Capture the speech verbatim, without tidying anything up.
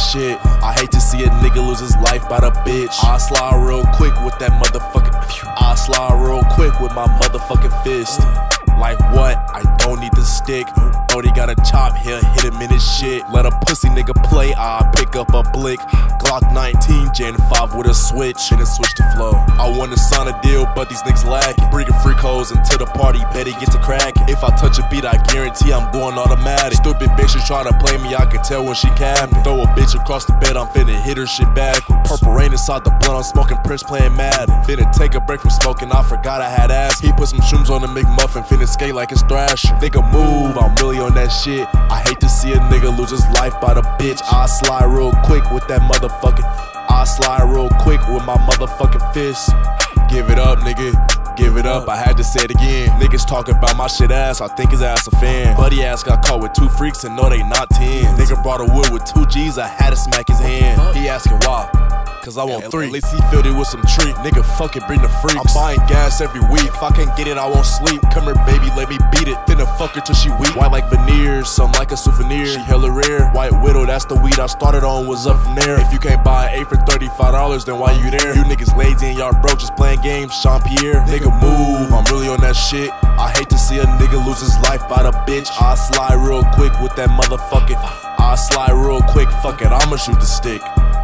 shit. I hate to see a nigga lose his life by the bitch. I slide real quick with that motherfucking. I slide real quick with my motherfucking fist. Like what? I don't need the stick. Brody got a chop, he'll hit him in his shit. Let a pussy nigga play, I pick up a blick. Glock nineteen, Gen five with a switch, and it switch to flow. I wanna sign a deal, but these niggas lacking. Bringing freak hoes into the party, bet he gets a crack. If I touch a beat, I guarantee I'm going automatic. Stupid bitches try to play me, I can tell when she capping. Throw a bitch across the bed, I'm finna hit her shit backwards. Purple rain inside the blunt, I'm smoking Prince playing Madden. Finna take a break from smoking, I forgot I had ass. He put some shrooms on the McMuffin, finna skate like it's Thrasher. Nigga move, I'm really on that shit. I hate to see a nigga lose his life by the bitch. I slide real quick with that motherfucking. I slide real quick with my motherfucking fist. Give it up, nigga. Give it up, I had to say it again. Niggas talking about my shit ass, I think his ass a fan. Buddy ass got caught with two freaks and no they not ten. Nigga brought a wood with two G's, I had to smack his hand. He asking why? Cause I want three. At least he filled it with some tree. Nigga, fuck it, bring the freaks. I'm buying gas every week. If I can't get it, I won't sleep. Come here, baby, let me beat it. Finna fuck her till she weak. White like veneers, some like a souvenir. She hella rare. White widow, that's the weed I started on. Was up from there. If you can't buy an eight for thirty-five dollars, then why you there? You niggas lazy and y'all broke, just playing games. Jean Pierre, nigga move. I'm really on that shit. I hate to see a nigga lose his life by the bitch. I slide real quick with that motherfucking. I slide real quick. Fuck it, I'ma shoot the stick.